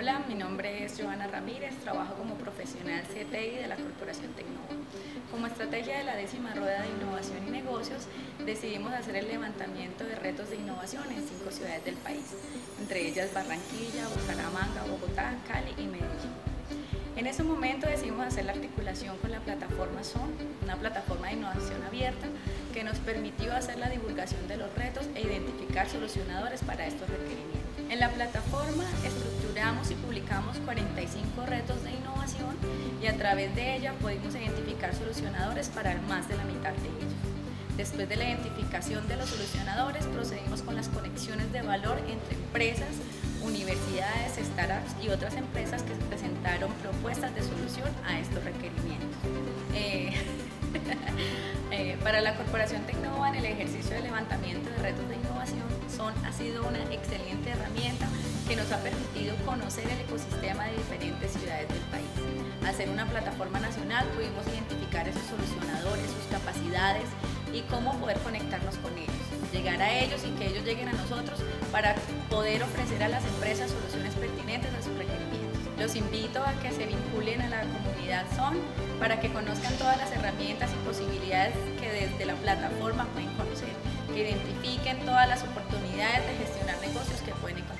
Hola, mi nombre es Joana Ramírez, trabajo como profesional CTI de la Corporación Tecnova. Como estrategia de la 10ª Rueda de Innovación y Negocios, decidimos hacer el levantamiento de retos de innovación en 5 ciudades del país, entre ellas Barranquilla, Bucaramanga, Bogotá, Cali y Medellín. En ese momento decidimos hacer la articulación con la plataforma SON, una plataforma de innovación abierta que nos permitió hacer la divulgación de los retos e identificar solucionadores para estos requerimientos. En la plataforma estructuramos y publicamos 45 retos de innovación y a través de ella pudimos identificar solucionadores para más de la mitad de ellos. Después de la identificación de los solucionadores, procedimos con las conexiones de valor entre empresas, universidades, startups y otras empresas que presentaron propuestas de solución a estos requerimientos. Para la Corporación Tecnova, en el ejercicio de levantamiento de retos de innovación, SON ha sido una excelente herramienta que nos ha permitido conocer el ecosistema de diferentes ciudades del país. Al ser una plataforma nacional, pudimos identificar esos solucionadores, sus capacidades y cómo poder conectarnos con ellos, llegar a ellos y que ellos lleguen a nosotros para poder ofrecer a las empresas soluciones pertinentes a sus requerimientos. Los invito a que se vinculen a la comunidad SON para que conozcan todas las herramientas y posibilidades que desde la plataforma pueden conocer, que identifiquen todas las oportunidades de gestionar negocios que pueden encontrar.